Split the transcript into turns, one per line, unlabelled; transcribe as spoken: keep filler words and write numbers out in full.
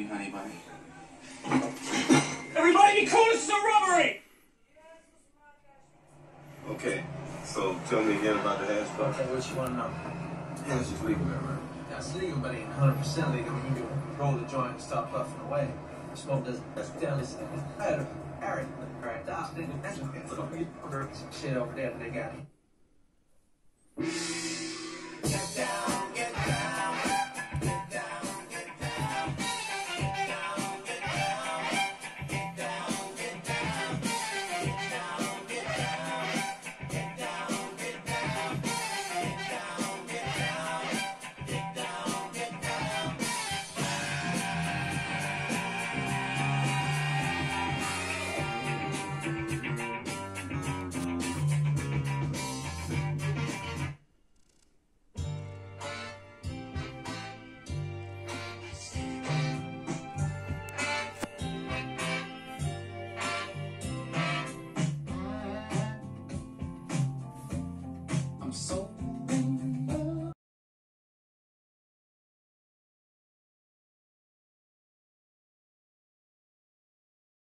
honey bunny. Everybody be cool, this is a robbery!
Okay, so tell me again about the hash bar.
Okay, what you want to know?
Yeah, it's just legal there, right?
Yeah, it's legal, but it ain't one hundred percent legal. You can roll the joint and stop puffing away. Smoke doesn't down this bad. All right, all right, that's some shit over there that they got. Get down, get down, get down, get down, get down, get down, get down, get down, get down, get down, get down, get down, get down, get down, get down.
I'm so